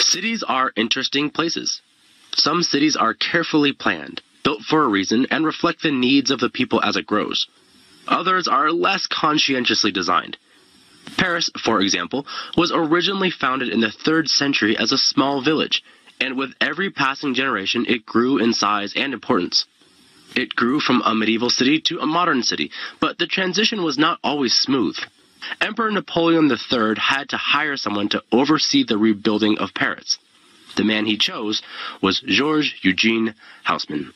Cities are interesting places. Some cities are carefully planned, built for a reason, and reflect the needs of the people as it grows. Others are less conscientiously designed. Paris, for example, was originally founded in the 3rd century as a small village, and with every passing generation it grew in size and importance. It grew from a medieval city to a modern city, but the transition was not always smooth. Emperor Napoleon III had to hire someone to oversee the rebuilding of Paris. The man he chose was Georges Eugène Haussmann.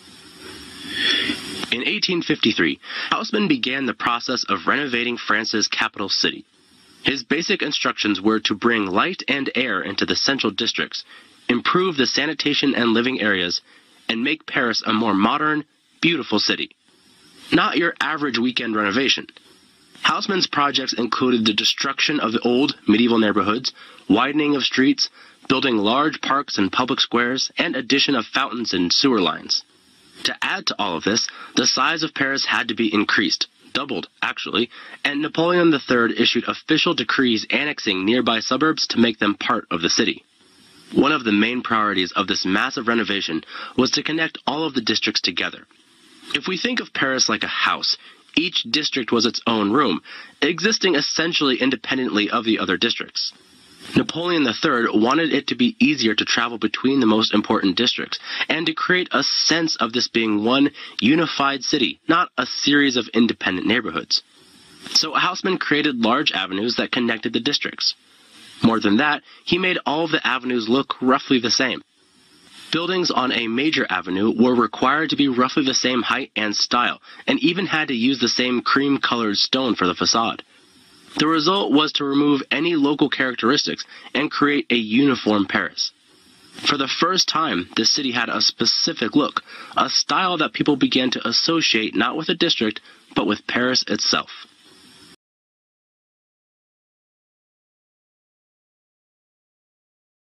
In 1853, Haussmann began the process of renovating France's capital city. His basic instructions were to bring light and air into the central districts, improve the sanitation and living areas, and make Paris a more modern, beautiful city. Not your average weekend renovation. Haussmann's projects included the destruction of the old medieval neighborhoods, widening of streets, building large parks and public squares, and addition of fountains and sewer lines. To add to all of this, the size of Paris had to be increased, doubled actually, and Napoleon III issued official decrees annexing nearby suburbs to make them part of the city. One of the main priorities of this massive renovation was to connect all of the districts together. If we think of Paris like a house, each district was its own room, existing essentially independently of the other districts. Napoleon III wanted it to be easier to travel between the most important districts, and to create a sense of this being one unified city, not a series of independent neighborhoods. So Haussmann created large avenues that connected the districts. More than that, he made all of the avenues look roughly the same. Buildings on a major avenue were required to be roughly the same height and style, and even had to use the same cream-colored stone for the facade. The result was to remove any local characteristics and create a uniform Paris. For the first time, the city had a specific look, a style that people began to associate not with a district, but with Paris itself.